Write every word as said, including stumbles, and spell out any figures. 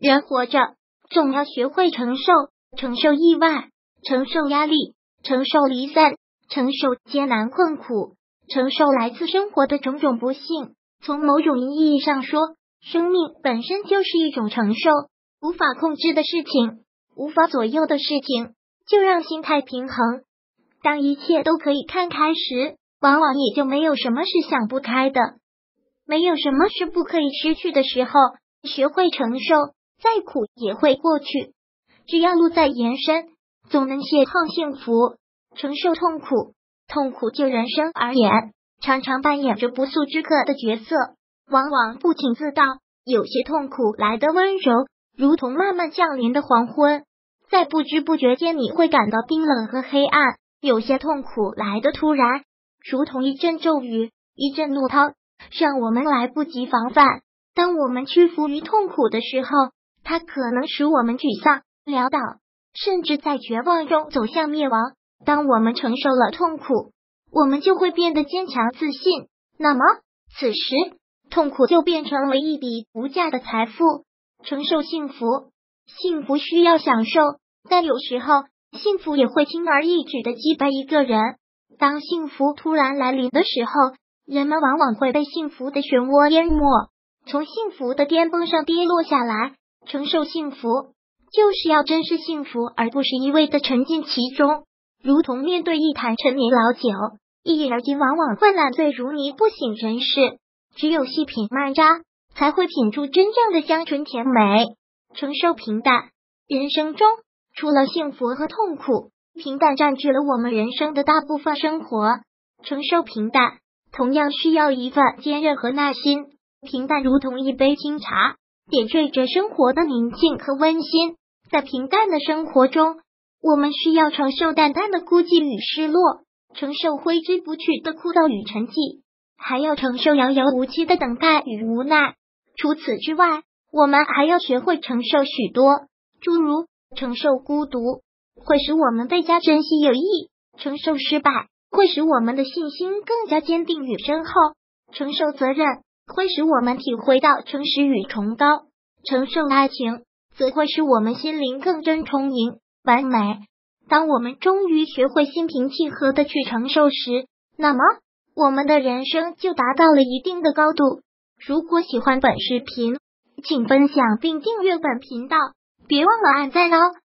人活着，总要学会承受，承受意外，承受压力，承受离散，承受艰难困苦，承受来自生活的种种不幸。从某种意义上说，生命本身就是一种承受。无法控制的事情，无法左右的事情，就让心态平衡。当一切都可以看开时，往往也就没有什么是想不开的，没有什么是不可以失去的时候。学会承受，再苦也会过去。只要路在延伸，总能邂逅幸福。承受痛苦，痛苦就人生而言，常常扮演着不速之客的角色，往往不请自到。有些痛苦来得温柔，如同慢慢降临的黄昏，在不知不觉间你会感到冰冷和黑暗。有些痛苦来得突然，如同一阵骤雨，一阵怒涛，让我们来不及防范。当我们屈服于痛苦的时候，它可能使我们沮丧、潦倒，甚至在绝望中走向灭亡。当我们承受了痛苦，我们就会变得坚强自信，那么此时痛苦就变成了一笔无价的财富。承受幸福，幸福需要享受，但有时候幸福也会轻而易举的击败一个人。当幸福突然来临的时候，人们往往会被幸福的漩涡淹没，从幸福的巅峰上跌落下来。承受幸福，就是要珍视幸福，而不是一味的沉浸其中。如同面对一坛陈年老酒，一饮而尽往往会烂醉如泥，不省人事。只有细品慢咂，才会品出真正的香醇甜美。承受平淡，人生中除了幸福和痛苦，平淡占据了我们人生的大部分生活。承受平淡，同样需要一份坚韧和耐心。平淡如同一杯清茶，点缀着生活的宁静和温馨。在平淡的生活中，我们需要承受淡淡的孤寂与失落，承受挥之不去的枯燥与沉寂，还要承受遥遥无期的等待与无奈。除此之外，我们还要学会承受许多，诸如承受孤独，会使我们倍加珍惜友谊；承受失败，会使我们的信心更加坚定与深厚；承受责任，会使我们体会到诚实与崇高；承受爱情，则会使我们心灵更真充盈、完美。当我们终于学会心平气和的去承受时，那么我们的人生就达到了一定的高度。如果喜欢本视频，请分享并订阅本频道，别忘了按赞哦。